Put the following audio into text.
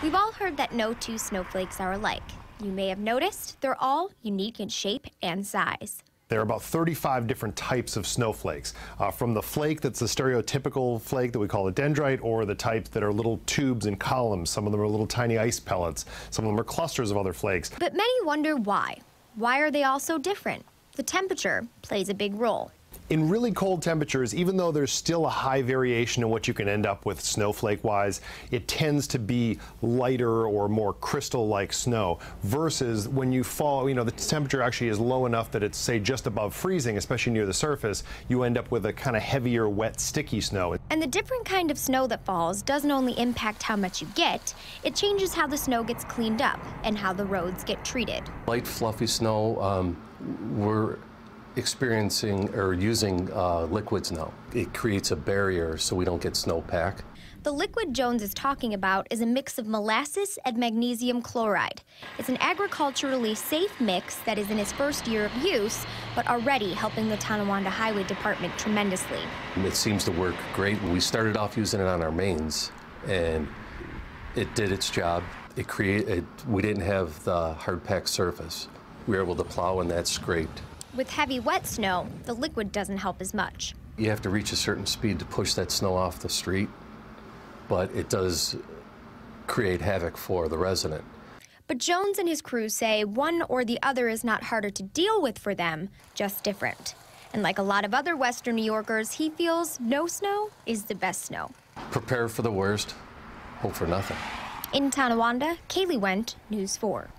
We've all heard that no two snowflakes are alike. You may have noticed they're all unique in shape and size. There are about 35 different types of snowflakes, from the flake that's the stereotypical flake that we call a dendrite, or the types that are little tubes and columns. Some of them are little tiny ice pellets. Some of them are clusters of other flakes. But many wonder why. Why are they all so different? The temperature plays a big role. In really cold temperatures, even though there's still a high variation in what you can end up with snowflake-wise, it tends to be lighter or more crystal-like snow, versus when you fall, the temperature actually is low enough that it's, say, just above freezing, especially near the surface, you end up with a kind of heavier, wet, sticky snow. And the different kind of snow that falls doesn't only impact how much you get, it changes how the snow gets cleaned up and how the roads get treated. Light, fluffy snow, we're experiencing or using liquids now. It creates a barrier so we don't get snowpack. The liquid Jones is talking about is a mix of molasses and magnesium chloride. It's an agriculturally safe mix that is in its first year of use, but already helping the Tonawanda Highway Department tremendously. It seems to work great. We started off using it on our mains, and it did its job. We didn't have the hard-packed surface. We were able to plow, and that scraped. With heavy, wet snow, the liquid doesn't help as much. You have to reach a certain speed to push that snow off the street, but it does create havoc for the resident. But Jones and his crew say one or the other is not harder to deal with for them, just different. And like a lot of other Western New Yorkers, he feels no snow is the best snow. Prepare for the worst, hope for nothing. In Tonawanda, Kaylee Wendt, News 4.